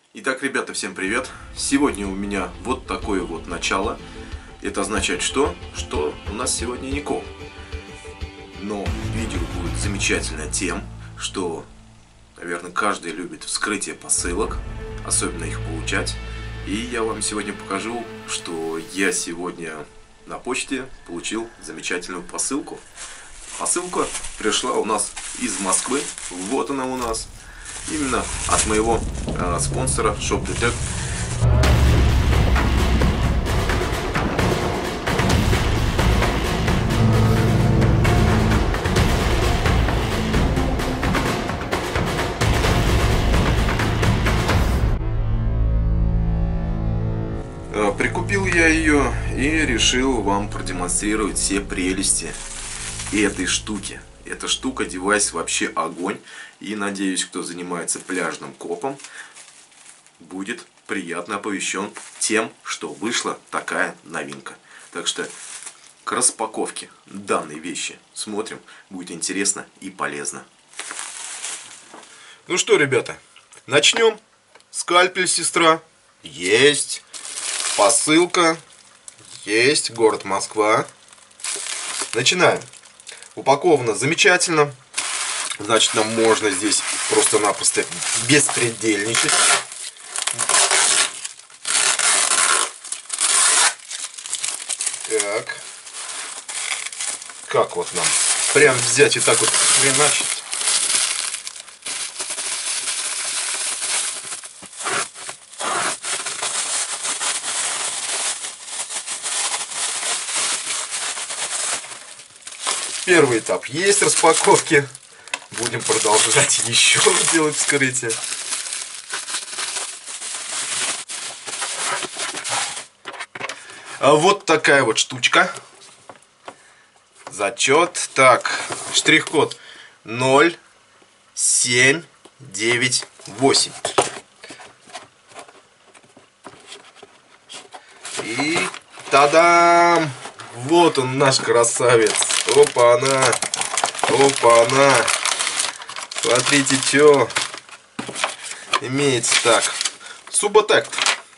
Итак, ребята, всем привет! Сегодня у меня вот такое вот начало. Это означает что? Что у нас сегодня Никол. Но видео будет замечательное тем, что, наверное, каждый любит вскрытие посылок, особенно их получать. И я вам сегодня покажу, что я сегодня на почте получил замечательную посылку. Посылка пришла у нас из Москвы. Вот она у нас. Именно от моего спонсора Shop Detect. Прикупил я ее и решил вам продемонстрировать все прелести этой штуки. Эта штука, девайс вообще огонь. И надеюсь, кто занимается пляжным копом, будет приятно оповещен тем, что вышла такая новинка. Так что к распаковке данной вещи смотрим. Будет интересно и полезно. Ну что, ребята, начнем. Скальпель, сестра. Есть. Посылка. Есть. Город Москва. Начинаем. Упаковано замечательно. Значит, нам можно здесь просто-напросто беспредельничать. Так. Как вот нам? Прям взять и так вот хреначить. Первый этап есть распаковки. Будем продолжать еще делать вскрытие. А вот такая вот штучка. Зачет. Так, штрих-код 0798. И та-дам! Вот он, наш красавец. Опа-на! Опа-на! Смотрите, что имеется. Так, Subatect.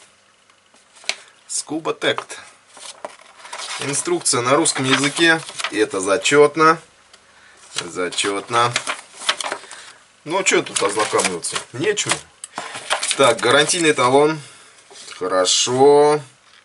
Subatect. Инструкция на русском языке. Это зачетно. Зачетно. Ну, а что тут ознакомиться? Нечего. Так, гарантийный талон. Хорошо.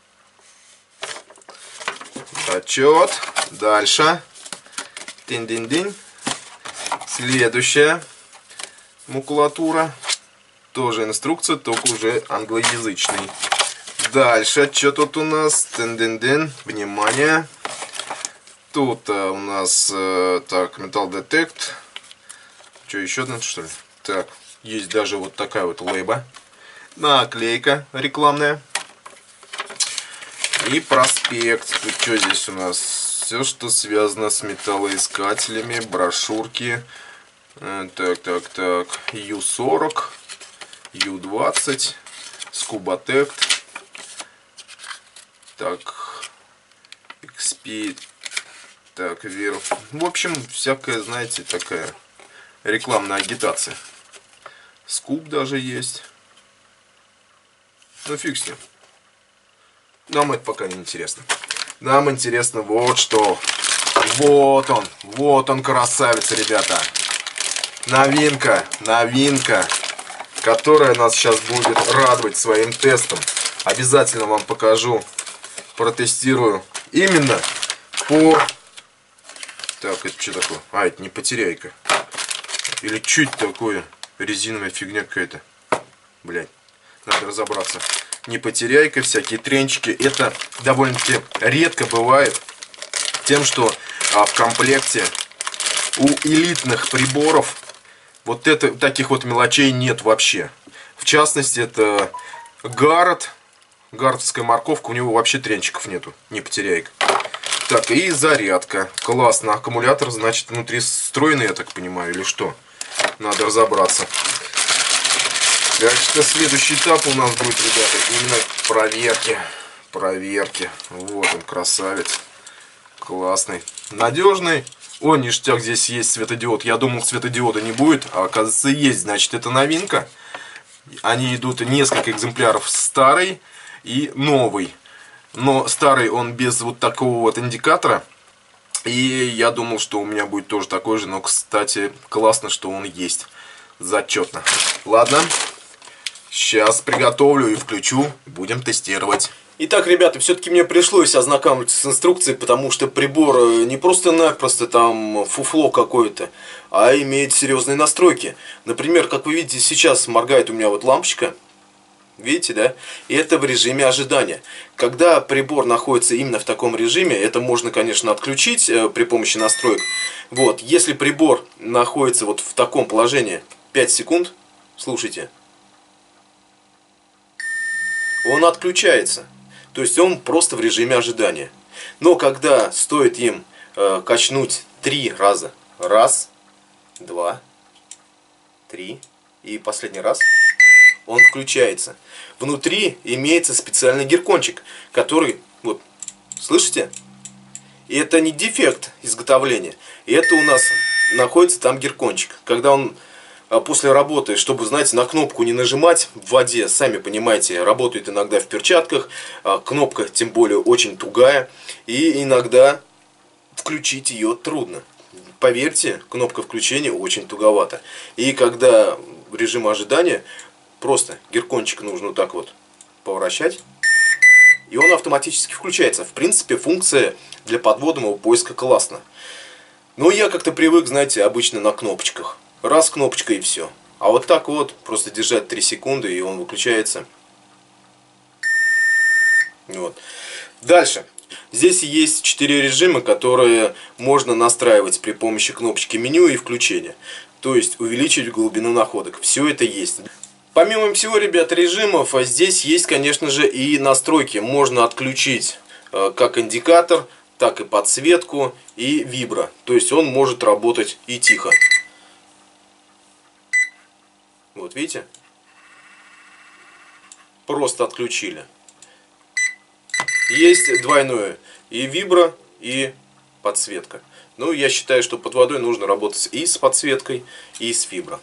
Зачет. Дальше. Динь-динь-динь. Следующая макулатура. Тоже инструкция, только уже англоязычный. Дальше, что тут у нас? Дин-дин-дин. Внимание. Тут у нас так, Metal Detect. Что, еще одна, что ли? Так, есть даже вот такая вот лейба. Наклейка рекламная. И проспект. Тут что здесь у нас? Все, что связано с металлоискателями, брошюрки. Так. U40, U20, Subatect. Так, XP. Так, Вир. В общем, всякая, знаете, такая рекламная агитация. Скуб даже есть. Ну, фиг с ним. Нам это пока не интересно. Нам интересно вот что. Вот он красавец, ребята. Новинка, которая нас сейчас будет радовать своим тестом. Обязательно вам покажу, протестирую. Именно по... Так, это что такое? А, это не потеряйка. Или что это такое? Резиновая фигня какая-то. Блядь, надо разобраться. Не потеряйка, всякие тренчики. Это довольно-таки редко бывает. Тем, что в комплекте у элитных приборов вот таких вот мелочей нет вообще. В частности, это Гаррет. Гарретовская морковка. У него вообще тренчиков нету. Не потеряйка. Так, и зарядка. Классно. Аккумулятор, значит, внутри встроенный, я так понимаю, или что? Надо разобраться. Так что следующий этап у нас будет, ребята, именно проверки. Вот он, красавец. Классный. Надежный. О, ништяк, здесь есть светодиод. Я думал, светодиода не будет, а оказывается есть. Значит, это новинка. Они идут несколько экземпляров, старый и новый. Но старый он без вот такого вот индикатора. И я думал, что у меня будет тоже такой же. Но, кстати, классно, что он есть. Зачетно. Ладно. Сейчас приготовлю и включу. Будем тестировать. Итак, ребята, все-таки мне пришлось ознакомиться с инструкцией, потому что прибор не просто-напросто там фуфло какое-то, а имеет серьезные настройки. Например, как вы видите, сейчас моргает у меня вот лампочка. Видите, да? И это в режиме ожидания. Когда прибор находится именно в таком режиме, это можно, конечно, отключить при помощи настроек. Вот, если прибор находится вот в таком положении 5 секунд, слушайте, он отключается. То есть он просто в режиме ожидания. Но когда стоит им качнуть 3 раза, раз, два, три и последний раз, он включается. Внутри имеется специальный гиркончик, который, вот, слышите? И это не дефект изготовления. И это у нас находится там гиркончик. Когда он после работы, чтобы, знаете, на кнопку не нажимать в воде, сами понимаете, работают иногда в перчатках, кнопка тем более очень тугая, и иногда включить ее трудно. Поверьте, кнопка включения очень туговата. И когда в режим ожидания, просто гиркончик нужно вот так вот поворачивать, и он автоматически включается. В принципе, функция для подводного поиска классна. Но я как-то привык, знаете, обычно на кнопочках. Раз кнопочка и все. А вот так вот, просто держать 3 секунды, и он выключается. Вот. Дальше. Здесь есть 4 режима, которые можно настраивать при помощи кнопочки меню и включения. То есть увеличить глубину находок. Все это есть. Помимо всего, ребят, режимов, здесь есть, конечно же, и настройки. Можно отключить как индикатор, так и подсветку и вибро. То есть он может работать и тихо. Вот видите? Просто отключили. Есть двойное. И вибро, и подсветка. Ну, я считаю, что под водой нужно работать и с подсветкой, и с вибро.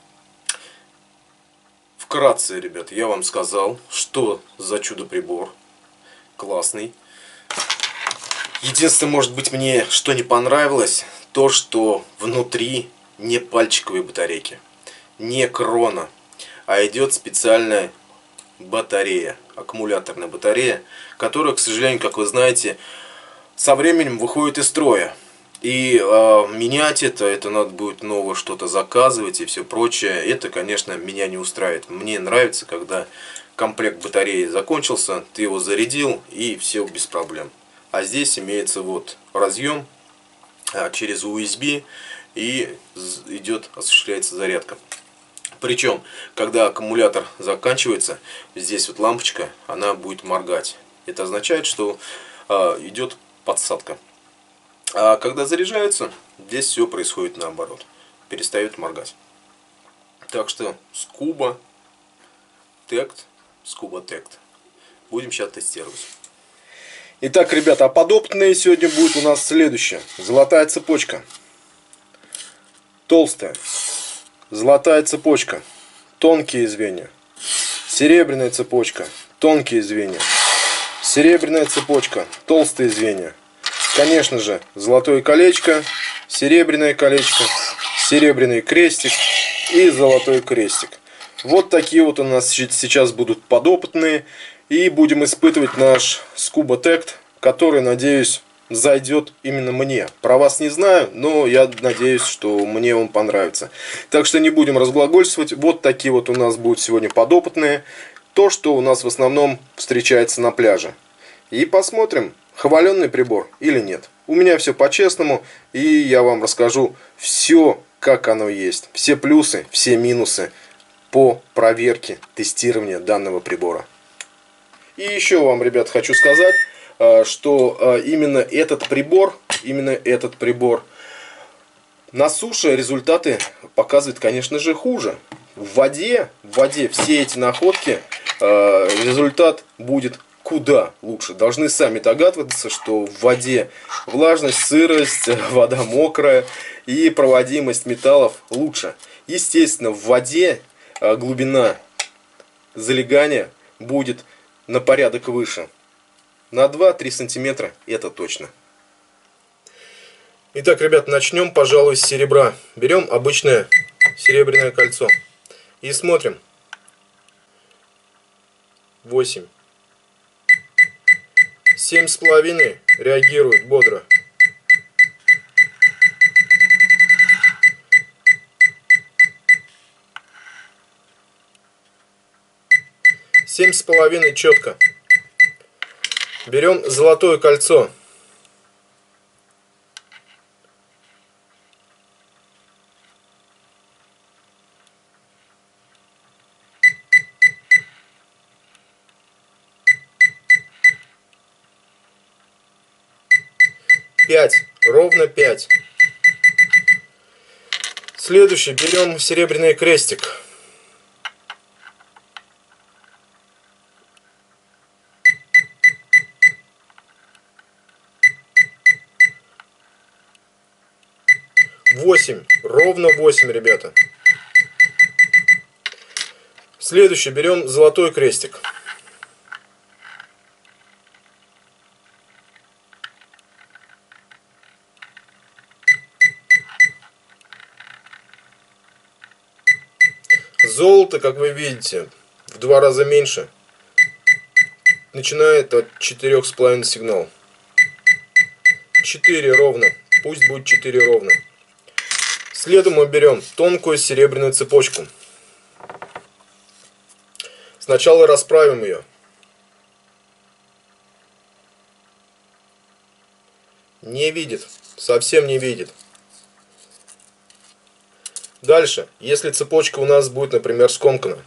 Вкратце, ребят, я вам сказал, что за чудо-прибор. Классный. Единственное, может быть, мне что не понравилось, то, что внутри не пальчиковые батарейки. Не крона, а идет специальная батарея, аккумуляторная батарея, которая, к сожалению, как вы знаете, со временем выходит из строя. И менять это надо будет новое что-то заказывать и все прочее. Это, конечно, меня не устраивает. Мне нравится, когда комплект батареи закончился, ты его зарядил и все без проблем. А здесь имеется вот разъем через USB и идет, осуществляется зарядка. Причем, когда аккумулятор заканчивается, здесь вот лампочка, она будет моргать. Это означает, что идет подсадка. А когда заряжается, здесь все происходит наоборот. Перестает моргать. Так что Scuba Tect. Будем сейчас тестировать. Итак, ребята, а подопытные сегодня будет у нас следующее. Золотая цепочка. Толстая. Золотая цепочка, тонкие звенья. Серебряная цепочка, тонкие звенья. Серебряная цепочка, толстые звенья. Конечно же, золотое колечко, серебряный крестик и золотой крестик. Вот такие вот у нас сейчас будут подопытные. И будем испытывать наш Scuba Tect, который, надеюсь, зайдет именно мне. Про вас не знаю, но я надеюсь, что мне он понравится. Так что не будем разглагольствовать. Вот такие вот у нас будут сегодня подопытные. То, что у нас в основном встречается на пляже. И посмотрим, хваленный прибор или нет. У меня все по-честному. И я вам расскажу все, как оно есть. Все плюсы, все минусы по проверке, тестирования данного прибора. И еще вам, ребят, хочу сказать, что именно этот прибор на суше результаты показывает, конечно же, хуже. В воде все эти находки результат будет куда лучше. Должны сами догадываться, что в воде влажность, сырость, вода мокрая и проводимость металлов лучше. Естественно, в воде глубина залегание будет на порядок выше. На 2-3 сантиметра это точно. Итак, ребят, начнем, пожалуй, с серебра. Берем обычное серебряное кольцо и смотрим. 8. 7,5 реагирует бодро. 7,5 четко. Берем золотое кольцо. 5, ровно 5. Следующий берем серебряный крестик. 8, ровно 8, ребята. Следующий берем золотой крестик. 5. Золото, как вы видите, в 2 раза меньше. Начинает от 4,5 сигнал. 4 ровно. Пусть будет 4 ровно. Следом мы берем тонкую серебряную цепочку. Сначала расправим ее. Не видит. Совсем не видит. Дальше, если цепочка у нас будет, например, скомкана.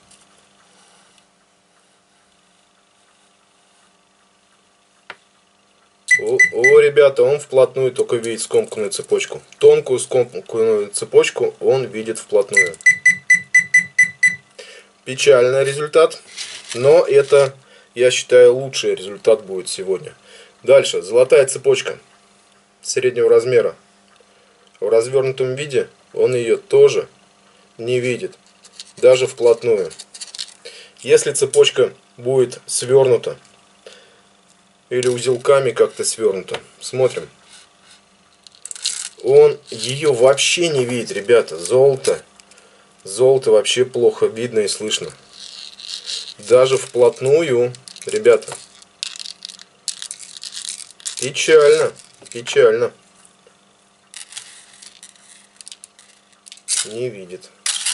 О, ребята, он вплотную только видит скомканную цепочку. Тонкую скомканную цепочку он видит вплотную. Печальный результат, но это, я считаю, лучший результат будет сегодня. Дальше, золотая цепочка среднего размера. В развернутом виде он ее тоже не видит, даже вплотную. Если цепочка будет свернута, или узелками как-то свернуто. Смотрим. Он ее вообще не видит, ребята. Золото. Золото вообще плохо видно и слышно. Даже вплотную, ребята. Печально. Печально. Не видит.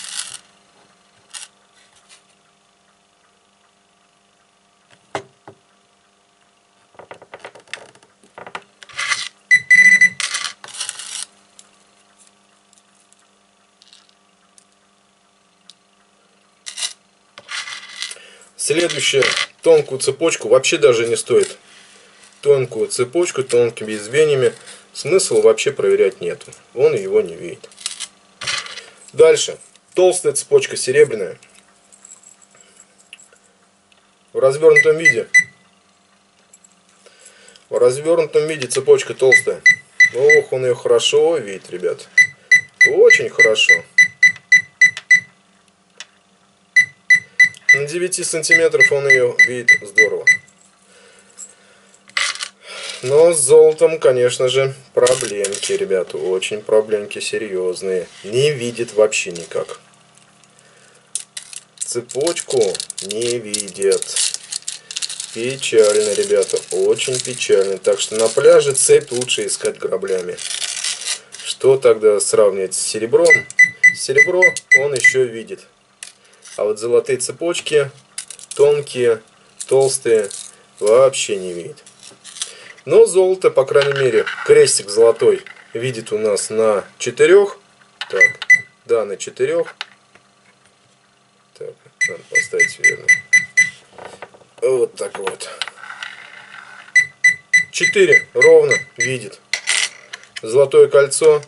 Следующую тонкую цепочку вообще даже не стоит. Тонкую цепочку, тонкими звеньями. Смысла вообще проверять нету. Он его не видит. Дальше. Толстая цепочка серебряная. В развернутом виде. В развернутом виде цепочка толстая. Ох, он ее хорошо видит, ребят. Очень хорошо. На 9 сантиметров он ее видит здорово. Но с золотом, конечно же, проблемки, ребята. Очень проблемки серьезные. Не видит вообще никак. Цепочку не видит. Печально, ребята. Очень печально. Так что на пляже цепь лучше искать граблями. Что тогда сравнивать с серебром? Серебро он еще видит. А вот золотые цепочки, тонкие, толстые, вообще не видит. Но золото, по крайней мере, крестик золотой видит у нас на 4. Так, да, на 4. Так, надо поставить верно. Вот так вот. 4 ровно видит. Золотое кольцо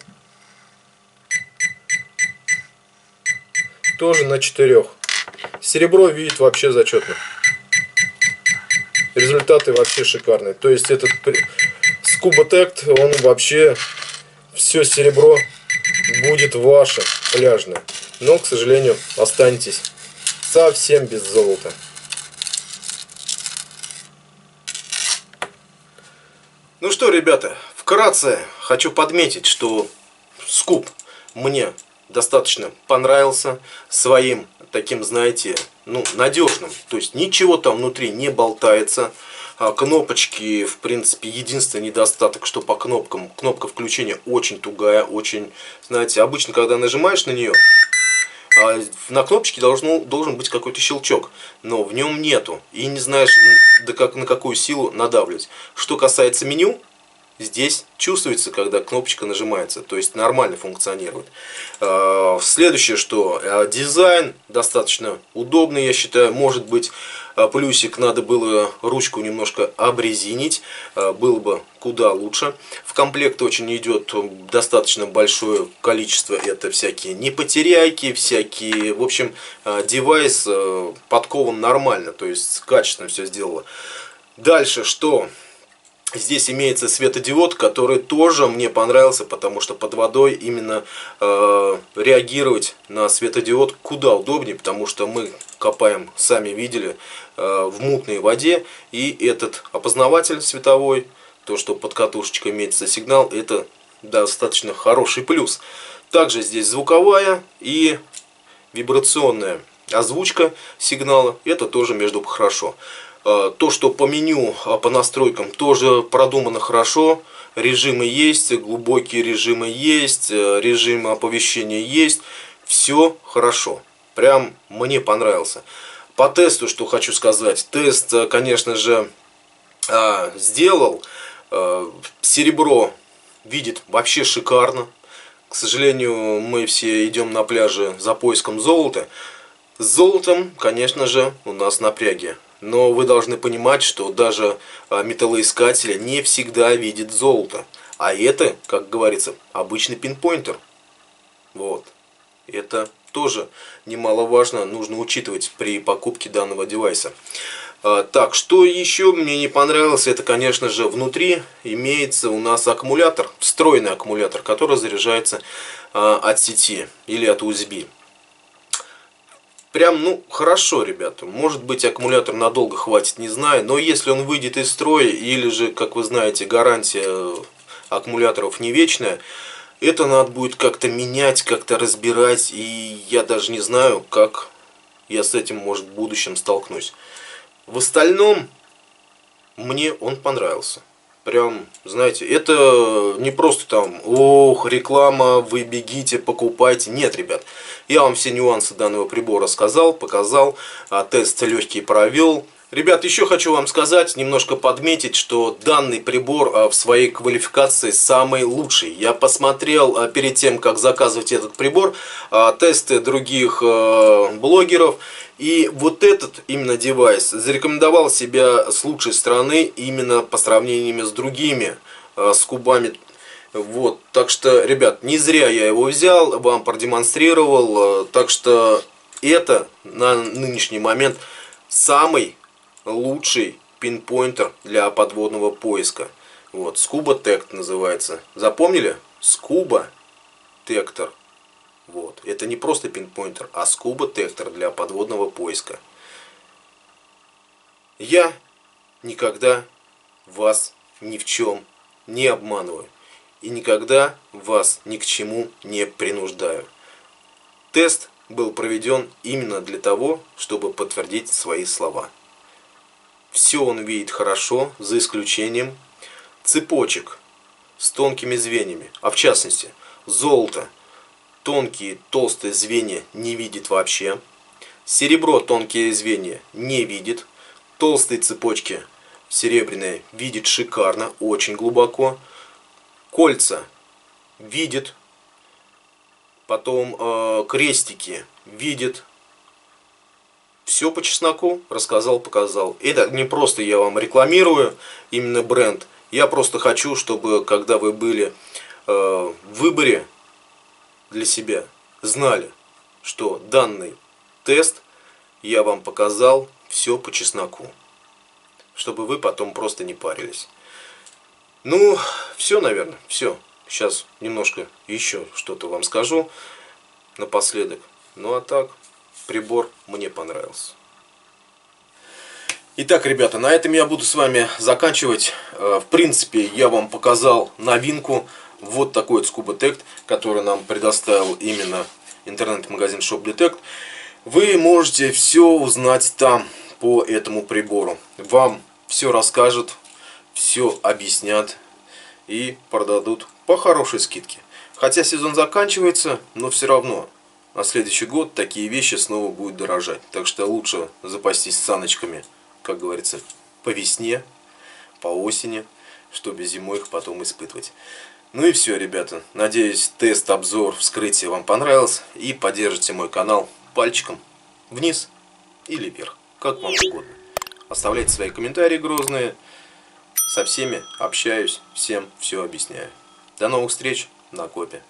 тоже на 4. Серебро видит вообще зачетно. Результаты вообще шикарные. То есть этот скуботект, он вообще все серебро будет ваше пляжное. Но, к сожалению, останетесь совсем без золота. Ну что, ребята, вкратце хочу подметить, что скуб мне достаточно понравился своим таким, знаете, ну, надежным. То есть ничего там внутри не болтается. Кнопочки, в принципе, единственный недостаток, что по кнопкам, кнопка включения очень тугая, очень, знаете, обычно, когда нажимаешь на нее, на кнопочке должен быть какой-то щелчок, но в нем нету, и не знаешь, на какую силу надавливать. Что касается меню, здесь чувствуется, когда кнопочка нажимается, то есть нормально функционирует. Следующее, что дизайн достаточно удобный, я считаю. Может быть, плюсик, надо было ручку немножко обрезинить, было бы куда лучше. В комплект очень идет достаточно большое количество, это всякие непотеряйки, всякие, в общем, девайс подкован нормально, то есть качественно все сделано. Дальше, что... Здесь имеется светодиод, который тоже мне понравился, потому что под водой именно реагировать на светодиод куда удобнее, потому что мы копаем, сами видели, в мутной воде, и этот опознаватель световой, то, что под катушечкой имеется сигнал, это достаточно хороший плюс. Также здесь звуковая и вибрационная озвучка сигнала, это тоже, между прочим, хорошо. То, что по меню, по настройкам тоже продумано хорошо. Режимы есть, глубокие режимы есть, режимы оповещения есть. Все хорошо. Прям мне понравился. По тесту, что хочу сказать. Тест, конечно же, сделал. Серебро видит вообще шикарно. К сожалению, мы все идем на пляже за поиском золота. С золотом, конечно же, у нас напряги. Но вы должны понимать, что даже металлоискатели не всегда видят золото. А это, как говорится, обычный пинпоинтер. Вот. Это тоже немаловажно, нужно учитывать при покупке данного девайса. Так, что еще мне не понравилось, это, конечно же, внутри имеется у нас аккумулятор, встроенный аккумулятор, который заряжается от сети или от USB. Прям, ну, хорошо, ребята. Может быть, аккумулятор надолго хватит, не знаю. Но если он выйдет из строя, или же, как вы знаете, гарантия аккумуляторов не вечная, это надо будет как-то менять, как-то разбирать. И я даже не знаю, как я с этим, может, в будущем столкнусь. В остальном, мне он понравился. Прям, знаете, это не просто там, ох, реклама, вы бегите, покупайте. Нет, ребят, я вам все нюансы данного прибора сказал, показал, тест легкий провел. Ребят, еще хочу вам сказать, немножко подметить, что данный прибор в своей квалификации самый лучший. Я посмотрел перед тем, как заказывать этот прибор, тесты других блогеров. И вот этот именно девайс зарекомендовал себя с лучшей стороны именно по сравнению с другими скубами. Вот, так что, ребят, не зря я его взял, вам продемонстрировал. Так что это на нынешний момент самый лучший пинпоинтер для подводного поиска. Вот, Scuba Detector называется. Запомнили? Scuba Detector. Вот. Это не просто пинпоинтер, а Scuba Detector для подводного поиска. Я никогда вас ни в чем не обманываю. И никогда вас ни к чему не принуждаю. Тест был проведен именно для того, чтобы подтвердить свои слова. Все он видит хорошо, за исключением цепочек с тонкими звеньями. А в частности, золото. Тонкие, толстые звенья не видит вообще. Серебро тонкие звенья не видит. Толстые цепочки серебряные видит шикарно, очень глубоко. Кольца видит. Потом крестики видит. Все по чесноку рассказал, показал. Это не просто я вам рекламирую именно бренд. Я просто хочу, чтобы когда вы были в выборе для себя, знали, что данный тест я вам показал все по чесноку. Чтобы вы потом просто не парились. Ну, все, наверное, все. Сейчас немножко еще что-то вам скажу напоследок. Ну а так, прибор мне понравился. Итак, ребята, на этом я буду с вами заканчивать. В принципе, я вам показал новинку. Вот такой вот Scuba Detect, который нам предоставил именно интернет-магазин Shop Detect. Вы можете все узнать там по этому прибору. Вам все расскажут, все объяснят и продадут по хорошей скидке. Хотя сезон заканчивается, но все равно на следующий год такие вещи снова будут дорожать. Так что лучше запастись саночками, как говорится, по весне, по осени, чтобы зимой их потом испытывать. Ну и все, ребята. Надеюсь, тест, обзор, вскрытие вам понравился. И поддержите мой канал пальчиком вниз или вверх, как вам угодно. Оставляйте свои комментарии грозные. Со всеми общаюсь, всем все объясняю. До новых встреч на Копе.